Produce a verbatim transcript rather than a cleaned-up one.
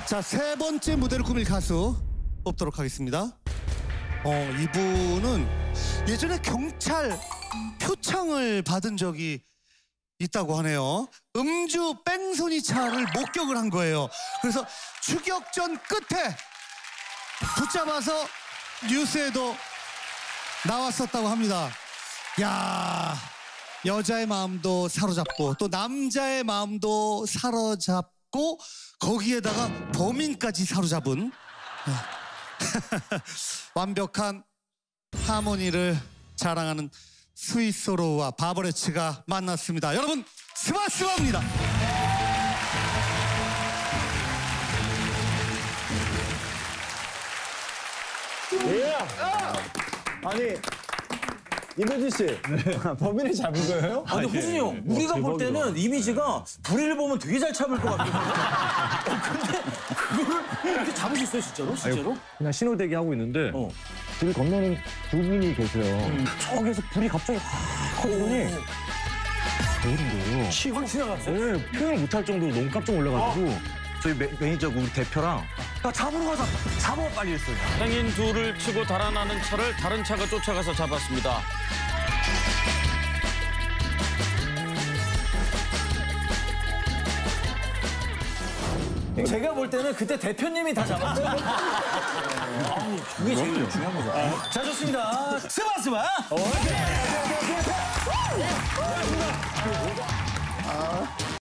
자, 세 번째 무대를 꾸밀 가수 뽑도록 하겠습니다. 어, 이분은 예전에 경찰 표창을 받은 적이 있다고 하네요. 음주 뺑소니 차를 목격을 한 거예요. 그래서 추격전 끝에 붙잡아서 뉴스에도 나왔었다고 합니다. 야, 여자의 마음도 사로잡고 또 남자의 마음도 사로잡고 거기에다가 범인까지 사로잡은 완벽한 하모니를 자랑하는 스위스로우와 바버레츠가 만났습니다. 여러분, 스바스바입니다. 예! 아니, 이모진 씨, 네. 범인을 잡은 거예요? 아니, 호준이 형, 네. 우리가 볼 때는 이미지가 불의를 보면 되게 잘 참을 것 같거든요. 어, 근데 그거를 이렇게 잡으셨어요, 진짜로? 실제로? 아니, 그냥 신호대기 하고 있는데 어. 길 건너는 두 분이 계세요. 음. 저기에서 불이 갑자기 확 커지더니 그런 거예요. 치고 지나갔어요? 네, 표현을 못할 정도로 너무 깜짝 놀라가지고 어. 저희 매, 매니저고 우리 대표랑 야, 잡으러 가자, 잡아 빨리 했어요. 행인 둘을 치고 달아나는 차를 다른 차가 쫓아가서 잡았습니다. 제가 볼 때는 그때 대표님이 다 잡았어요. 아, 그게 제일 중요한 거죠. 아, 자, 좋습니다. 스바스바! 오케이, 오케이, 오케이, 오케이.